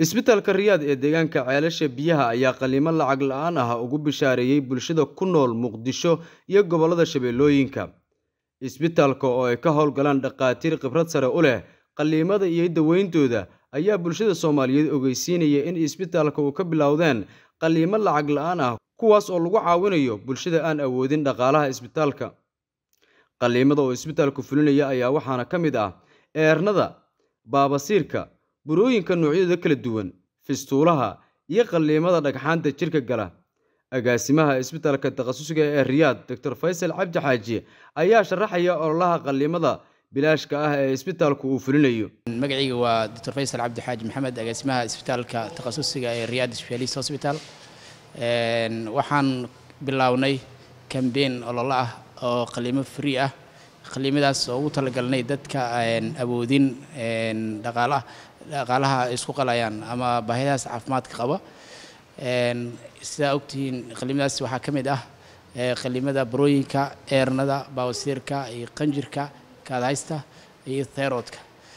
Isbitaalka Riyaad ee deegaanka ceelasha biyaha ayaa qalliimo lacag la'aan ah ugu bishaareeyay bulshada ku nool Muqdisho iyo gobollada Shabeellooyinka. Isbitaalka oo ay ka howlgalaan dhaqaatiir khibrad sare u leh qalliimada iyo daweyntooda ayaa bulshada Soomaaliyeed ogeysiinaya in isbitaalka uu ka bilowdeen qalliimo lacag la'aan ah kuwaas oo lagu caawinayo bulshada aan awoodin dhaqaalaha isbitaalka. Qalliimada oo isbitaalku fulinaya ayaa waxaana ka mid ah eernada, baabasiirka, burooyinka noocyadooda kala duwan, fistuulaha iyo qalliimada dhagxaanta jirka gala. Agaasimaha isbitaalka takhasusiga ee Riyaad, Dr. Faysal Cabdi Xaaji ayaa sharaxaya ololaha qalliimada bilaashka ah ee isbitaalku uu fulinayo. Magacayga waa Dr. Faysal Cabdi Xaaji Maxamed, agaasimaha isbitaalka takhasusiga ee Riyaad Specialist Hospital. Waxaan bilownay campaign olole ah oo qalliimo free ah. qalliimadaas oo ugu talagalnay dadka aan awoodin dhaqaalaha isku qalayaan ama baahidaas caafimaadka qaba. Sida ogtiin qalliimadaas waxaa ka mid ah qalliimada burooyinka, eernada, baawasiirka iyo qanjirka kaadhaysta iyo thyroidka.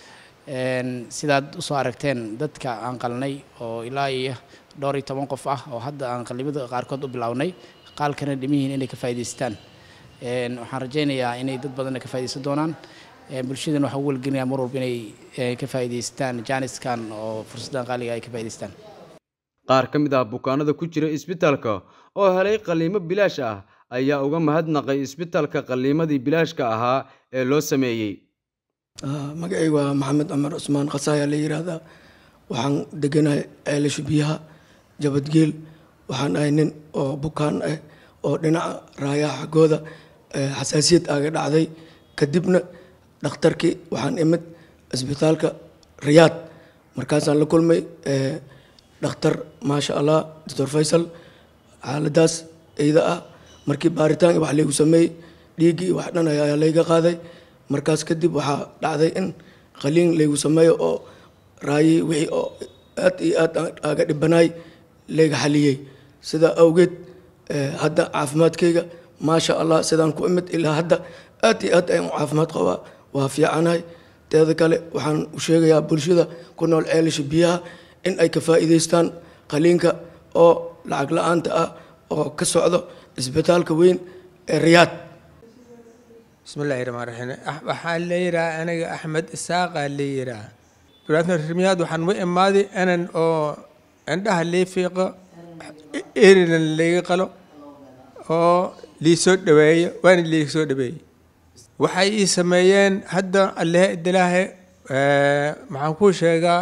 Sidaad u soo aragteen dadka aan qalnay oo ilaa iyo dhowr iyo 10 qof ah oo hadda aan qalliimada qaarkood u bilownay qaalkana dhimihiin inay ka faa'iideystaan. waxaan rajaynayaa inay dad badan ka faa'iideysan doonaan. bulshadana waxa uu walgelinayaa mar walba inay ka faa'iideystaan jaaniskan oo fursadan qaaliga ay ka faa'iideystaan. Qaar ka mid ah bukaanada ku jira isbitaalka oo helay qalliimo bilaash ah ayaa uga mahadnaqay isbitaalka qalliimadii bilaashka ahaa ee loo sameeyay. magacaygu waa Maxamed Cumar Cusmaan Qasaaya la yiraahdaa. waxaan deganahay ceelasha biyaha Jabadgeel. waxaan ahay nin oo bukaan ah oo dhinaca raayaha xaggooda xasaasiyad aga dhacday. kadibna dhakhtarkii waxaan imid isbitaalka Riyaad. markaasaan la kulmay dhakhtar maasha Allah Dr. Faysal. xaaladaas iyada ah markii baaritaan wax lagu sameeyay dhiigii wax dhan ayaa layga qaaday. markaas kadib waxaa dhacday in qalliin lagu sameeyo oo raayi wixii oo aad iyo aad aga dhibanaay layga xaliyay. sida awgeed hadda caafimaadkayga maasha Allah sidaan ku imid ilaa hadda aad iyo aad ayaan caafimaad qabaa, waa fiicanahay. teeda kale waxaan u sheegayaa bulshada ku nool ceelasha biyaha in ay ka faa'iideystaan qalliinka oo lacag la'aanta ah oo ka socdo isbitaalka weyn ee Riyaad. Bismillahirrahmanirrahiim. waxaan leeyahay aniga Axmed Isaaqa leeyahay Brother Riyaad waxaan u imaaday anan oo indhaha leefiiqo eerina leega qalo oo liisoo dhaweeyo waan liisoo dhaweeyay. waxay ii sameeyeen hadda Allah idilaahe maxaan ku sheegaa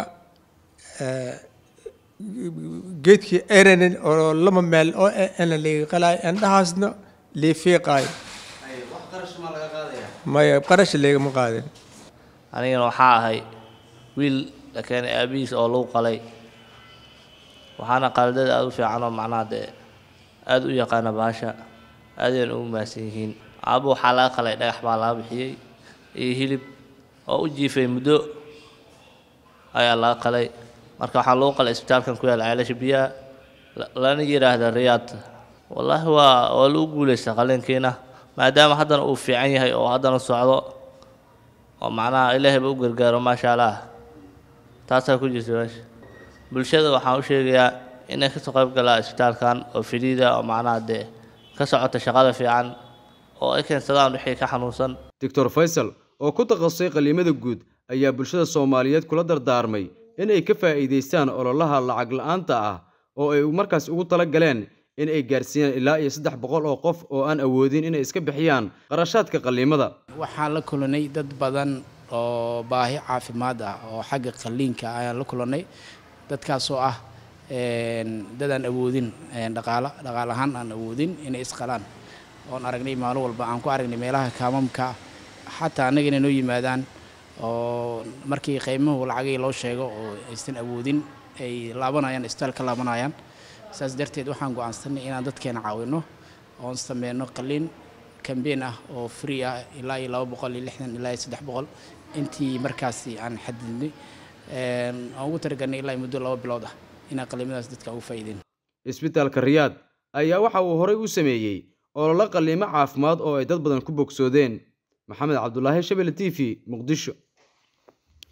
geedkii eerinin oo lama meel oo ana leega qalay indhahaasna leefiiqay. wax qarash ma laga qaadaya? maya qarash leega ma qaadin. anigana waxaa ahay wiil laakiin aabihiis oo lagu qalay. waxaana qaldada aad u fiican oo macnaha dee aad u yaqaana baasha aadeen ugu maasan yihiin. aabo waxaa laga qalay dhagax baa laga bixiyay iyo hilib oo u jiifay muddo ayaa laga qalay. marka waxaa lagu qalay isbitaalkan ku yaal ceelasha biyaha lana yiraahdo Riyaad. wallaahi waa lagu guuleystay qalliinkiina maadaama haddana uu fiican yahay oo haddana socdo oo macnaha Ilaahay baa u gargaaro maasha Allah. taasaa ku jirta meesha. bulshada waxaan u sheegayaa inay ka soo qayb galaan isbitaalkan oo fidida oo macnaha dee ka socota shaqada fiican oo ay keensadaan wixii ka xanuunsan. Dr. Faysal oo ku takhasusay qalliimada guud ayaa bulshada Soomaaliyeed kula dardaarmay in ay ka faa'iideystaan ololaha lacag la'aanta ah oo ay markaas ugu tala galeen in ay gaarsiiyaan ilaa iyo 300 oo qof oo aan awoodin inay iska bixiyaan qarashaadka qalliimada. waxaan la kulanay dad badan oo baahi caafimaad ah oo xagga qalliinka ayaan la kulanay. dadkaas oo ah dad aan awoodin dhaqaalahan aan awoodin inay isqalaan oon aragnay maalin walba aan ku aragnay meelaha kaamamka xataa anaga inay noo yimaadaan oo markii qiimuhu lacagay loo sheego oo aysan awoodin ay laabanayaan isbitaalka laabanayaan. saas darteed waxaan go'aansanay inaan dadkeena caawino oon sameeyno qalliin campaign ah oo free ah ilaa iyo 260 ilaa 300 intii markaasi aan xadidnay. aan ugu targanay ilaa muddo 2 bilood ah inaan qalliimadaas dadka ugu faa'iideen. Isbitaalka Riyaad ayaa waxa uu horey u sameeyay olole qalliimo caafimaad oo ay dad badan ku bogsoodeen. Maxamed Cabdullaahi, Shabeelle TV, Muqdisho.